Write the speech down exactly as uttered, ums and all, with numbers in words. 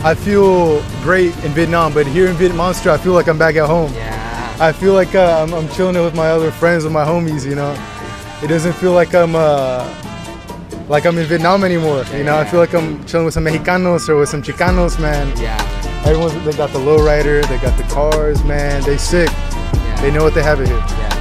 I feel great in Vietnam, but here in Viet Monster, I feel like I'm back at home. Yeah. I feel like uh, I'm, I'm chilling with my other friends, with my homies, you know. It doesn't feel like I'm uh, like I'm in Vietnam anymore, you know. Yeah. I feel like I'm chilling with some Mexicanos or with some Chicanos, man. Yeah. Everyone's, they got the lowrider, they got the cars, man. They sick. Yeah. They know what they have it here. Yeah.